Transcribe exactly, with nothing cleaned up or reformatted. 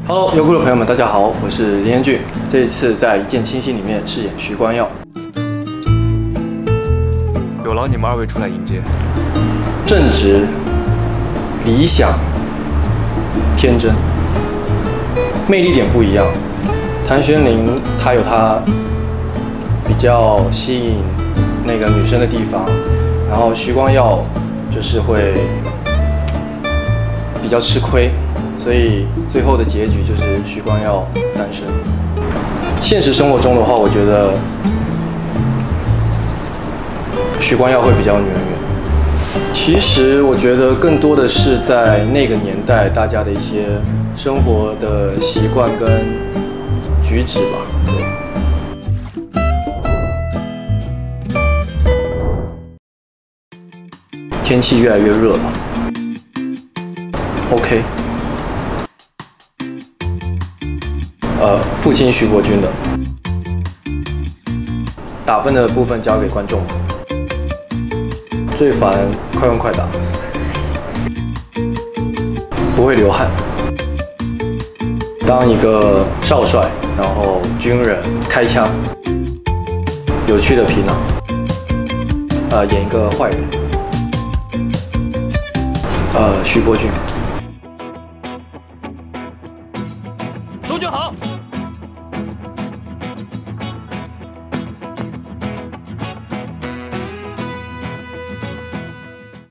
Hello， 优酷的朋友们，大家好，我是林彦俊。这一次在《一见倾心》里面饰演徐光耀。 有劳你们二位出来迎接。 正直、理想、天真，魅力点不一样。谭玄灵她有她比较吸引那个女生的地方，然后徐光耀就是会比较吃亏。 所以最后的结局就是徐光耀单身。现实生活中的话，我觉得徐光耀会比较女人缘。其实我觉得更多的是在那个年代大家的一些生活的习惯跟举止吧。天气越来越热了 ，OK。 呃，父亲徐国军的打分的部分交给观众。最烦快问快答，不会流汗。当一个少帅，然后军人开枪，有趣的皮囊。呃，演一个坏人。呃，徐国军。 都就好。